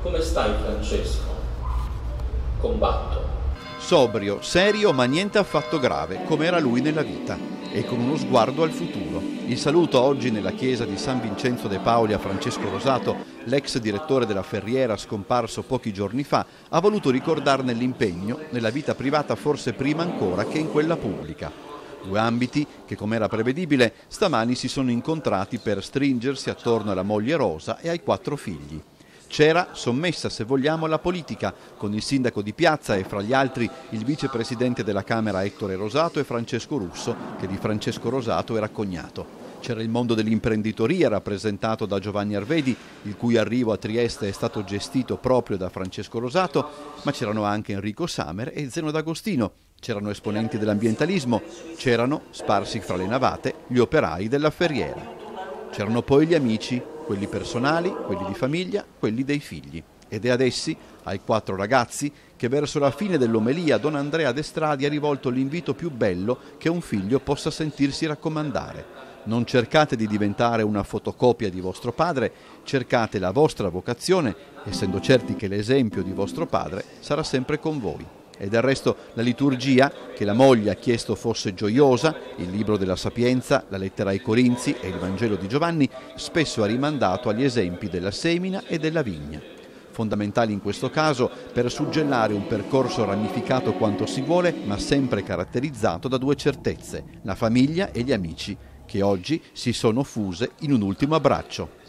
Come stai, Francesco? Combatto. Sobrio, serio, ma niente affatto grave, come era lui nella vita, e con uno sguardo al futuro. Il saluto oggi nella chiesa di San Vincenzo de Paoli a Francesco Rosato, l'ex direttore della Ferriera scomparso pochi giorni fa, ha voluto ricordarne l'impegno nella vita privata forse prima ancora che in quella pubblica. Due ambiti che, come era prevedibile, stamani si sono incontrati per stringersi attorno alla moglie Rosa e ai 4 figli. C'era, sommessa se vogliamo, la politica, con il sindaco di Piazza e fra gli altri il vicepresidente della Camera Ettore Rosato e Francesco Russo, che di Francesco Rosato era cognato. C'era il mondo dell'imprenditoria rappresentato da Giovanni Arvedi, il cui arrivo a Trieste è stato gestito proprio da Francesco Rosato, ma c'erano anche Enrico Samer e Zeno D'Agostino. C'erano esponenti dell'ambientalismo, c'erano, sparsi fra le navate, gli operai della Ferriera. C'erano poi gli amici, quelli personali, quelli di famiglia, quelli dei figli. Ed è ad essi, ai 4 ragazzi, che verso la fine dell'omelia Don Andrea D'Estradi ha rivolto l'invito più bello che un figlio possa sentirsi raccomandare. Non cercate di diventare una fotocopia di vostro padre, cercate la vostra vocazione, essendo certi che l'esempio di vostro padre sarà sempre con voi. E del resto la liturgia, che la moglie ha chiesto fosse gioiosa, il libro della Sapienza, la lettera ai Corinzi e il Vangelo di Giovanni, spesso ha rimandato agli esempi della semina e della vigna. Fondamentali in questo caso per suggellare un percorso ramificato quanto si vuole, ma sempre caratterizzato da 2 certezze, la famiglia e gli amici, che oggi si sono fuse in un ultimo abbraccio.